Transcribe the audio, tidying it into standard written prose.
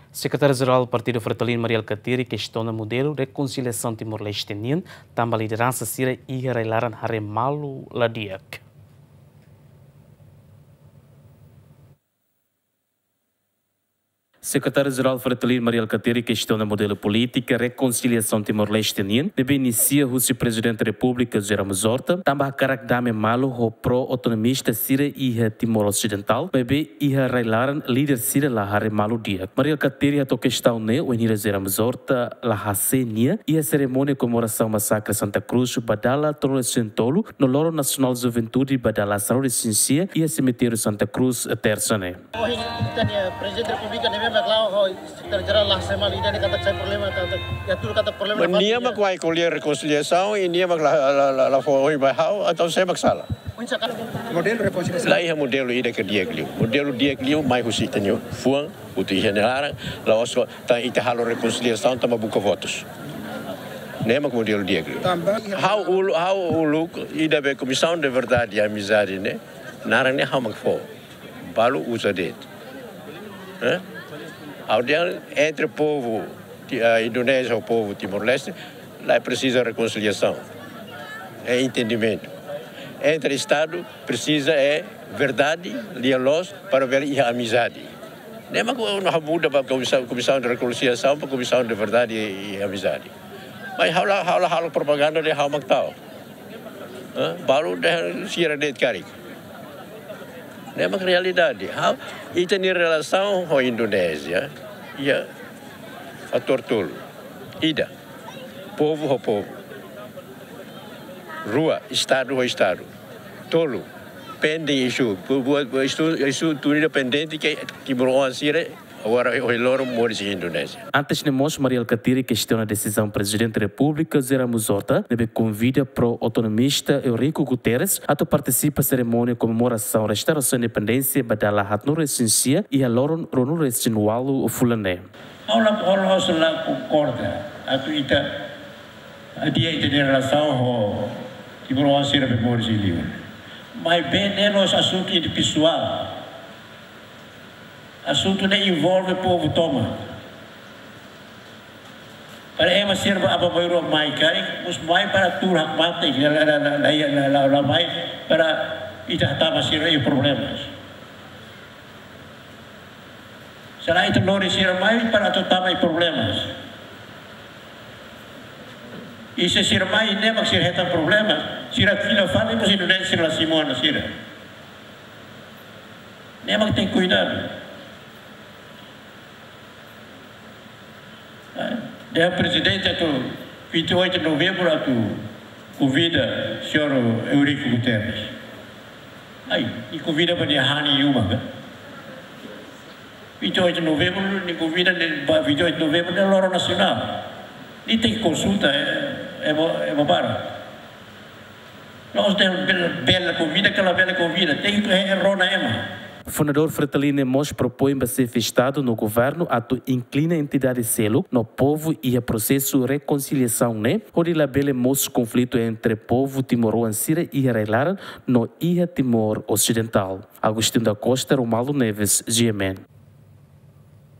Secretário-Geral do Partido Fretilino Mariel Katiri questiona o modelo de reconciliação Timor-Leste também a liderança Sira e Reilaran Haremalu Ladiak. Secretário-Geral Fretilino Mariel Katiri questiona o modelo político reconciliação Timor-Leste deve iniciar o Presidente da República Jerome Horta, também a caracdame malo o pró-autonomista Sira e Timor Ocidental, bebê e Reilaran líder Sira la Haremalu Diak. Mariel Katiri a questão ne o Enira Jerome Horta la Hasenia e a cerimônia comemoração massacre Santa Cruz badala Torre Sentolo no Loro Nacional de Juventude badala Saúde Ciência e a cemitério Santa Cruz Tersane. Presidente da República Dia mak vai colher reconciliação e dia mak la foi baixo então sempre sala. Modelo reconciliação. Lá é modelo ida que dia que modelo dia que mais o tenho fuang o te generar lá osco tá ita halo reconciliação tá buka votos. Nem mak modelo dia que. How o look ida be comissão de verdade e amizade né. Narang ne how mak fo. Balu usa det. Entre o povo indonésio e o povo Timor-Leste, lá precisa reconciliação, é entendimento. Entre Estado precisa verdade, diálogo para ver a amizade. Nem não muda para a comissão de reconciliação para a comissão de verdade e amizade. Mas halo propaganda de hal mactau, baru dah siara det karik. Nem a realidade. E tem relação com a Indonésia e a Tortolo. Ida. Povo ao povo. Rua, Estado ao Estado. Tolo. Pending issue. Isso tudo pendente que Timor Sira agora o loro mora em Indonésia. Antes de nós, Mariel Katiri questiona a decisão do Presidente da República, Jerome Horta, deve convida pro autonomista Eurico Guterres a participar da cerimônia comemoração restauração da independência badala hatnur essencia e a loron ronur estinualo fulane. Aula sela concorda atu ita dia ita relação ho Timor Sira memória livre. Mas bem nenos assunto pessoal. Assunto não envolve o povo toma. Para ema serva apa bairo mai kai, mus mai para turhak mate la mai para ita tama sira e problemas. Será itu lori sira mai para tama e problemas. E se sira mai nem mak sira heta problemas, sira fila fala mus Indonésia sira simona sira. Nem mak tem cuidado. O presidente atu 28 de novembro atu convida o senhor Eurico Guterres. E convida para dia Hani Yuma, 28 de novembro, ni convida 28 de novembro no Loro Nacional. Ni tem consulta é bobara. Nós temos bela convida, aquela bela convida, tem que errar na ema. O fundador Fretilino Mos propõe para ser festado no governo a inclina a entidade selo no povo e a processo de reconciliação onde labele Mos conflito entre povo Timor-Leste e Reilaran no Ilha Timor Ocidental. Agostinho da Costa, Romalo Neves, GMN.